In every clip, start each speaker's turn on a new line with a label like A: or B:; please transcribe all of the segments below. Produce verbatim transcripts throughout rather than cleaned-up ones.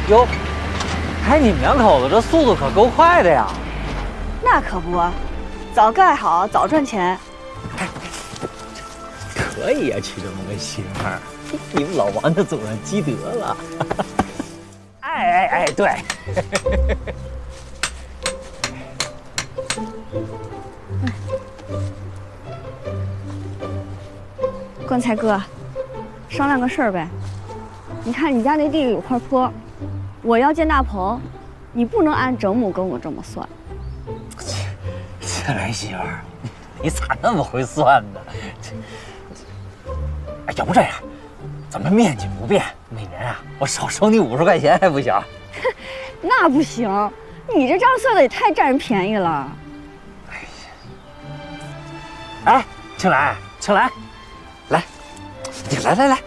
A: 哟，看你们两口子这速度可够快的呀！
B: 那可不，早盖好早赚钱。
A: 可以呀、啊，娶这么个媳妇儿，你们老王家走上积德了。哎哎哎，对。
B: 棺材哥，商量个事儿呗。你看你家那地里有块坡，我要建大棚，你不能按整亩跟我这么算。
A: 这来媳妇儿，你咋那么会算呢？哎，要不这样，咱们面积不变，每年啊，我少收你五十块钱还不行？
B: 那不行，你这账算的也太占人便宜了。
A: 哎呀，哎，青兰，青兰。来，你来来来，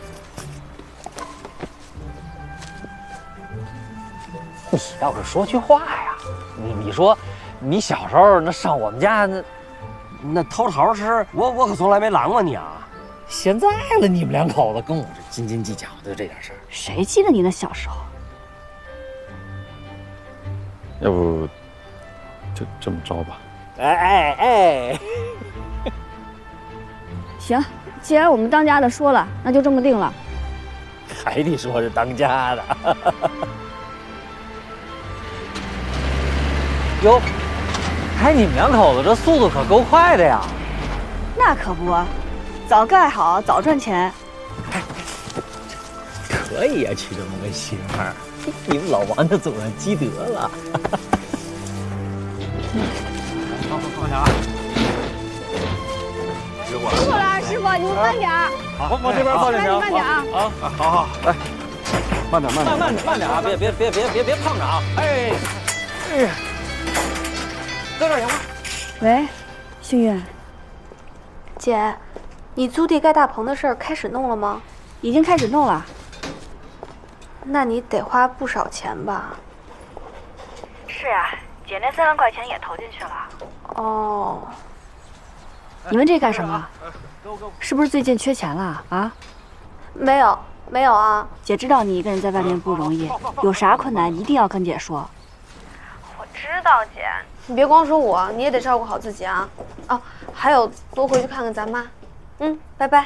A: 你要是说句话呀，你你说，你小时候那上我们家那
C: 那偷桃时，我我可从来没拦过你啊。
A: 现在了，你们两口子跟我这斤斤计较的这点事儿，
B: 谁记得你那小时候？
D: 要不就这么着吧？
A: 哎哎哎，
B: 行。既然我们当家的说了，那就这么定了。
A: 还得说是当家的。哟，看你们两口子这速度可够快的呀！
B: 那可不，早盖好早赚钱。
A: 可以呀、啊，娶这么个媳妇儿，你们老王家走上积德了。
C: 好，放下啊。
B: 辛苦了，师傅，你们慢点儿。
C: 好，往这边放点行。
B: 慢点啊！
C: 啊，好好，来，慢点，慢点，
A: 慢慢点，慢点啊！别别别别别别碰着啊！哎，哎呀，搁这儿行吗？
B: 喂，幸运，
E: 姐，你租地盖大棚的事儿开始弄了吗？
B: 已经开始弄了。
E: 那你得花不少钱吧？
B: 是啊，姐那三万块钱也投进去了。
E: 哦。
B: 你问这干什么？是不是最近缺钱了啊？
E: 没有，没有啊。
B: 姐知道你一个人在外面不容易，有啥困难一定要跟姐说。
E: 我知道，姐，你别光说我，你也得照顾好自己啊。哦，还有，多回去看看咱妈。嗯，拜拜。